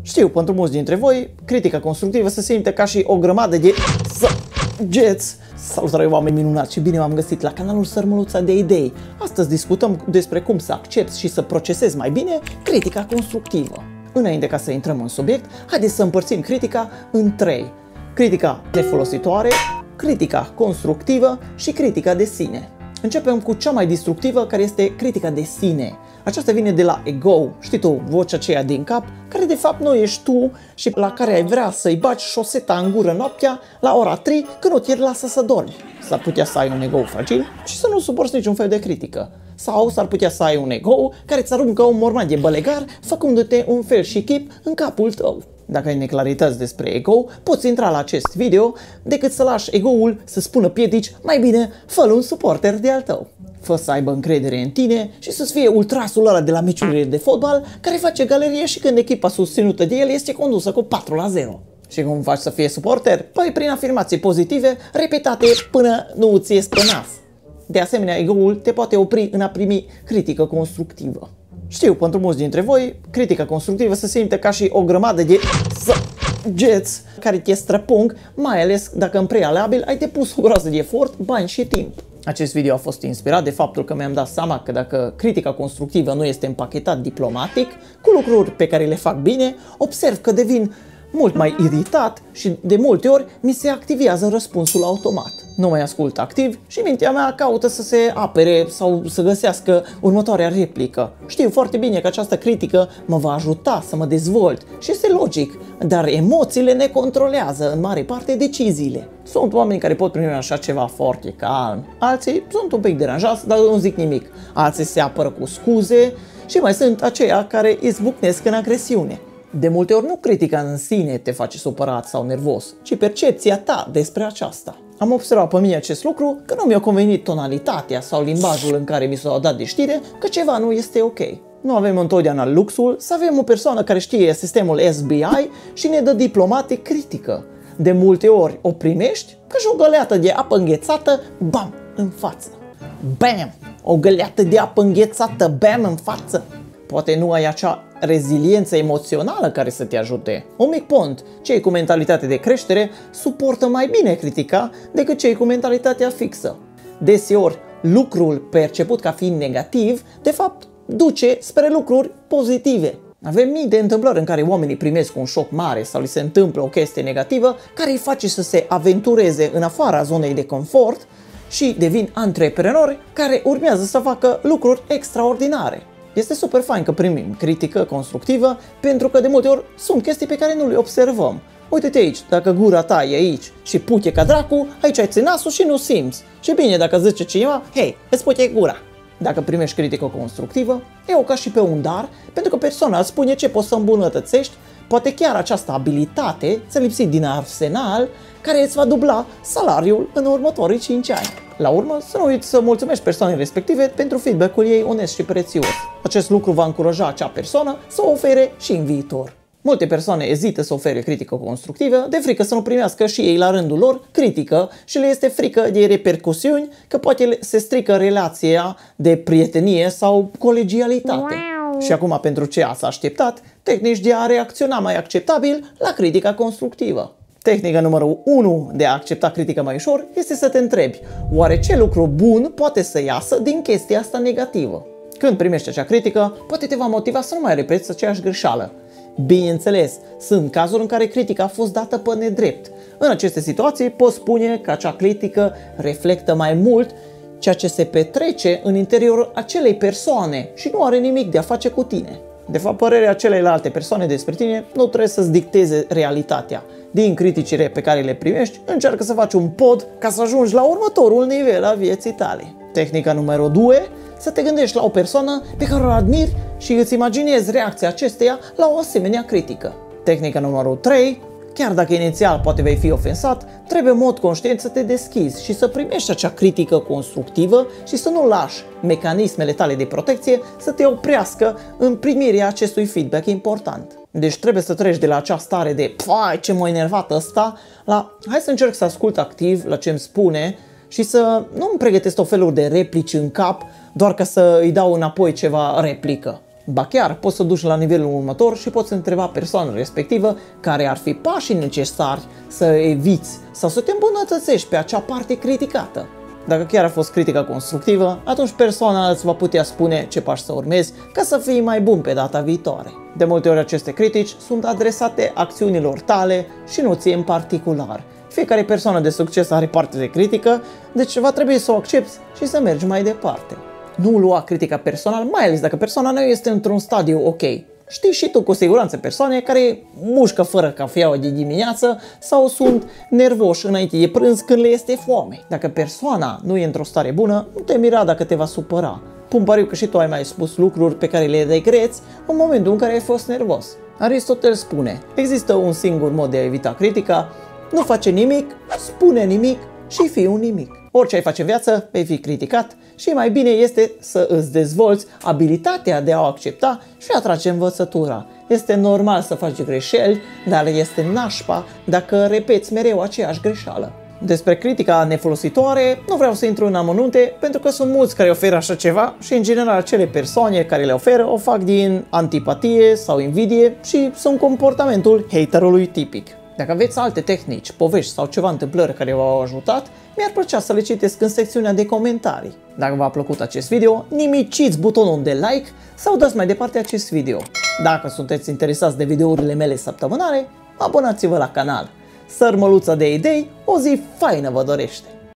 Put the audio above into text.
Știu, pentru mulți dintre voi, critica constructivă se simte ca și o grămadă de săgeți. Salutare, oameni minunați, și bine v-am găsit la canalul Sărmăluța de Idei. Astăzi discutăm despre cum să accepți și să procesezi mai bine critica constructivă. Înainte ca să intrăm în subiect, haideți să împărțim critica în trei: critica nefolositoare, critica constructivă și critica de sine. Începem cu cea mai destructivă, care este critica de sine. Aceasta vine de la ego, știi tu, vocea aceea din cap, care de fapt nu ești tu și la care ai vrea să-i bagi șoseta în gură noaptea la ora 3 când nu te lasă să dormi. S-ar putea să ai un ego fragil și să nu suporți niciun fel de critică. Sau s-ar putea să ai un ego care îți aruncă un morman de bălegar, făcându-te un fel și chip în capul tău. Dacă ai neclarități despre ego, poți intra la acest video, decât să lași ego-ul să spună piedici, mai bine fă-l un suporter de al tău. Fă să aibă încredere în tine și să-ți fie ultrasul ăla de la meciurile de fotbal care face galerie și când echipa susținută de el este condusă cu 4-0. Și cum faci să fie suporter? Păi prin afirmații pozitive repetate până nu îți ies pe nas. De asemenea, ego-ul te poate opri în a primi critică constructivă. Știu, pentru mulți dintre voi, critica constructivă se simte ca și o grămadă de săgeți care te străpung, mai ales dacă în prealabil ai depus o groază de efort, bani și timp. Acest video a fost inspirat de faptul că mi-am dat seama că dacă critica constructivă nu este împachetat diplomatic, cu lucruri pe care le fac bine, observ că devin mult mai iritat și de multe ori mi se activează răspunsul automat. Nu mai ascult activ și mintea mea caută să se apere sau să găsească următoarea replică. Știu foarte bine că această critică mă va ajuta să mă dezvolt și este logic, dar emoțiile ne controlează în mare parte deciziile. Sunt oameni care pot primi așa ceva foarte calm, alții sunt un pic deranjați, dar nu zic nimic, alții se apără cu scuze și mai sunt aceia care izbucnesc în agresiune. De multe ori nu critica în sine te face supărat sau nervos, ci percepția ta despre aceasta. Am observat pe mine acest lucru că nu mi-a convenit tonalitatea sau limbajul în care mi s-a dat de știre că ceva nu este ok. Nu avem întotdeauna luxul să avem o persoană care știe sistemul SBI și ne dă diplomatic critică. De multe ori o primești ca și o găleată de apă înghețată, bam, în față. Bam! O găleată de apă înghețată, bam, în față. Poate nu ai acea reziliență emoțională care să te ajute. Un mic pont, cei cu mentalitate de creștere suportă mai bine critica decât cei cu mentalitatea fixă. Deseori, lucrul perceput ca fiind negativ, de fapt, duce spre lucruri pozitive. Avem mii de întâmplări în care oamenii primesc un șoc mare sau li se întâmplă o chestie negativă care îi face să se aventureze în afara zonei de confort și devin antreprenori care urmează să facă lucruri extraordinare. Este super fain că primim critică constructivă pentru că de multe ori sunt chestii pe care nu le observăm. Uite-te aici, dacă gura ta e aici și pute ca dracu, aici ai ținasul și nu simți. Și bine, dacă zice cineva, hei, îți pute gura. Dacă primești critică constructivă, e o ca și pe un dar, pentru că persoana îți spune ce poți să îmbunătățești, poate chiar această abilitate ți-a lipsit din arsenal care îți va dubla salariul în următorii 5 ani. La urmă, să nu uiți să mulțumești persoanei respective pentru feedback-ul ei onest și prețios. Acest lucru va încuraja acea persoană să o ofere și în viitor. Multe persoane ezită să ofere critică constructivă de frică să nu primească și ei la rândul lor critică și le este frică de repercusiuni că poate se strică relația de prietenie sau colegialitate. Și acum, pentru ce ați așteptat, tehnici de a reacționa mai acceptabil la critica constructivă. Tehnica numărul 1 de a accepta critica mai ușor este să te întrebi: oare ce lucru bun poate să iasă din chestia asta negativă? Când primești acea critică, poate te va motiva să nu mai repeți aceeași greșeală. Bineînțeles, sunt cazuri în care critica a fost dată pe nedrept. În aceste situații poți spune că acea critică reflectă mai mult ceea ce se petrece în interiorul acelei persoane și nu are nimic de a face cu tine. De fapt, părerea celelalte persoane despre tine nu trebuie să-ți dicteze realitatea. Din criticile pe care le primești, încearcă să faci un pod ca să ajungi la următorul nivel al vieții tale. Tehnica numărul 2, să te gândești la o persoană pe care o admiri și îți imaginezi reacția acesteia la o asemenea critică. Tehnica numărul 3, chiar dacă inițial poate vei fi ofensat, trebuie în mod conștient să te deschizi și să primești acea critică constructivă și să nu lași mecanismele tale de protecție să te oprească în primirea acestui feedback important. Deci trebuie să treci de la acea stare de "Păi, ce m-a enervat ăsta" la "hai să încerc să ascult activ la ce îmi spune și să nu îmi pregătesc tot felul de replici în cap doar ca să îi dau înapoi ceva replică." Ba chiar poți să duci la nivelul următor și poți întreba persoana respectivă care ar fi pașii necesari să eviți sau să te îmbunătățești pe acea parte criticată. Dacă chiar a fost critica constructivă, atunci persoana îți va putea spune ce pași să urmezi ca să fii mai bun pe data viitoare. De multe ori aceste critici sunt adresate acțiunilor tale și nu ție în particular. Fiecare persoană de succes are parte de critică, deci va trebui să o accepți și să mergi mai departe. Nu lua critica personal, mai ales dacă persoana nu este într-un stadiu ok. Știi și tu cu siguranță persoane care mușcă fără cafeaua de dimineață sau sunt nervoși înainte de prânz când le este foame. Dacă persoana nu e într-o stare bună, nu te mira dacă te va supăra. Pun pariu că și tu ai mai spus lucruri pe care le regreți în momentul în care ai fost nervos. Aristotel spune, există un singur mod de a evita critica, nu face nimic, spune nimic și fii un nimic. Orice ai face în viață, vei fi criticat și mai bine este să îți dezvolți abilitatea de a o accepta și a trage învățătura. Este normal să faci greșeli, dar este nașpa dacă repeți mereu aceeași greșeală. Despre critica nefolositoare nu vreau să intru în amănunte pentru că sunt mulți care oferă așa ceva și în general acele persoane care le oferă o fac din antipatie sau invidie și sunt comportamentul haterului tipic. Dacă aveți alte tehnici, povești sau ceva întâmplări care v-au ajutat, mi-ar plăcea să le citesc în secțiunea de comentarii. Dacă v-a plăcut acest video, nimiciți butonul de like sau dați mai departe acest video. Dacă sunteți interesați de videourile mele săptămânale, abonați-vă la canal. Sărmăluța de idei, o zi faină vă dorește!